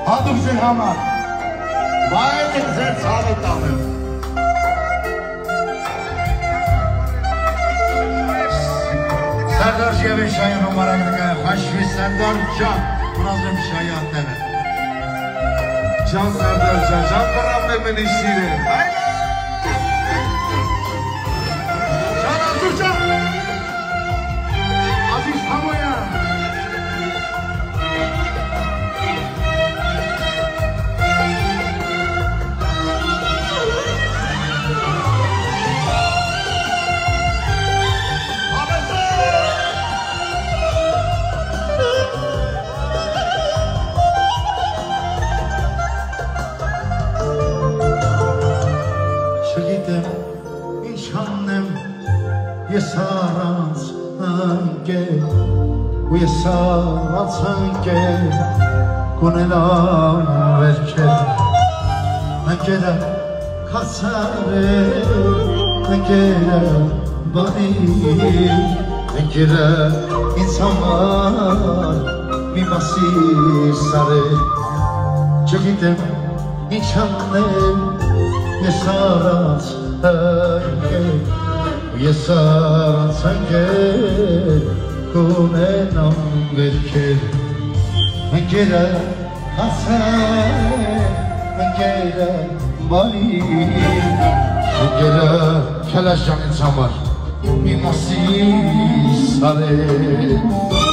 Հատուկ ձեր համար, վայել եք ձեր ցավը տանը։ Սարդար Շևեն շայի ռոմարագնկայ, խաշվի Սարդար ճան, ունազեմ շայի ատները։ Ճան Սարդար ճան, ճան կրամ է մենի սիրեն, այլ ճան ատուր ճան, ազիզ համոյան, Ես առանց ընկել ու ես առանց ընկել կունենամ վերջել ընկերը քացարել ընկերը բանի ընկերը ինձ համար մի մասի սարել չգիտեմ ինչ անել ես առանց ընկել Ես առանց ընկել կունենամ վերջել ընկերը հասել ընկերը բարի ընկերը քելաշ ջան ինձ համար մի մասի սարել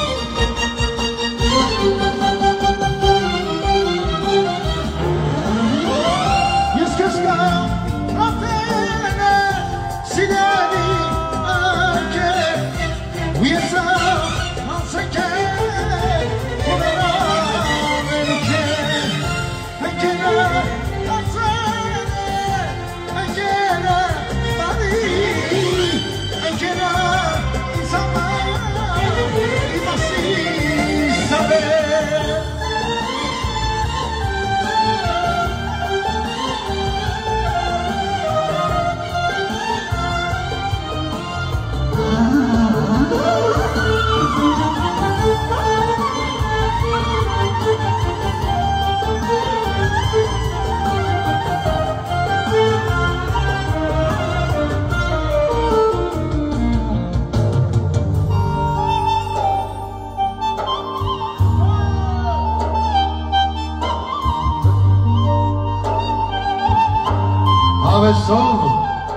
Solo.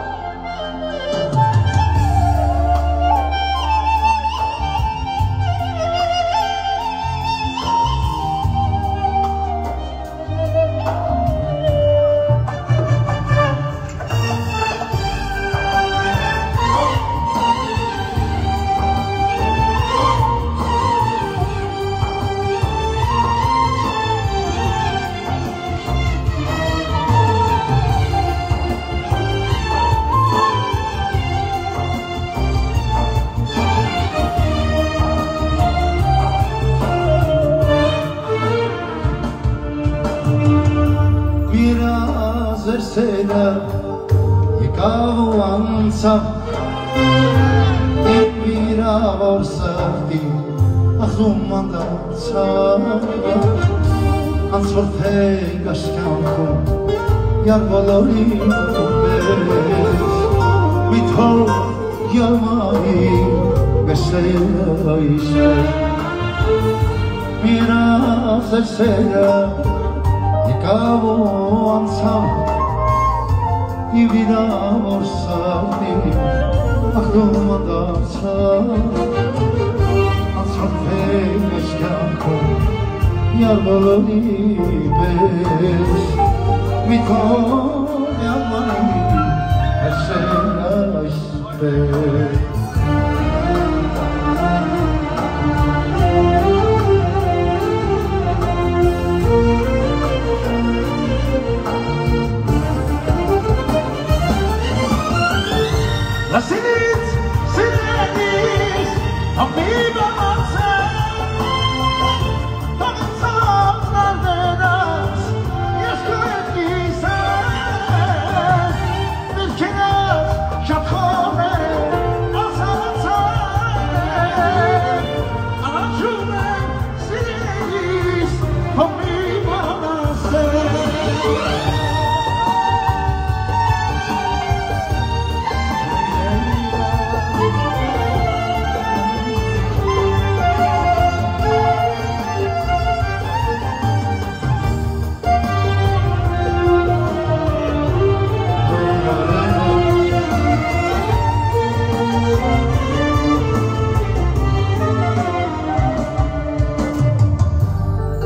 Եկավ ու անցավ իմ վիրավոր սրտի ախում անդացավ անցորդեք աշկյանքում յար բոլորի պես մի թող յամայի վեսայիշեր միրավ ձեր սերը եկավ ու անցավ I vidavo sani, achum adaca Anzorfenes canco, iar boloni bes Mitone amai, esena isbes Sinis, sinis, amiga mansa, todas las nenas, y estoy quizás, mis chinas ya comen,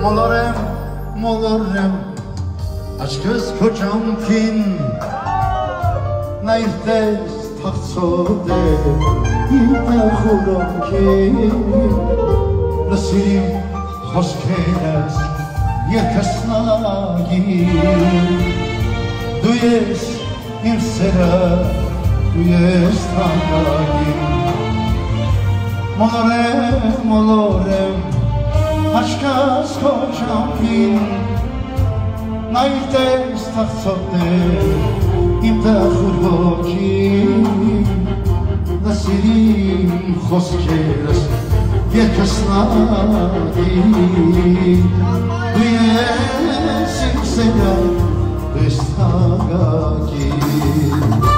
Molorem aşkız koçamkin Nairtes tahtsode İlta khudam ki Nasirim hoşkenes Yekasnagi Duyes imsera Duyes tangagi Molorem aşkız koçamkin Nairtes tahtsode İlta khudam Nasirim hoşkenes Yekasnagi Duyes imsera Duyes tangagi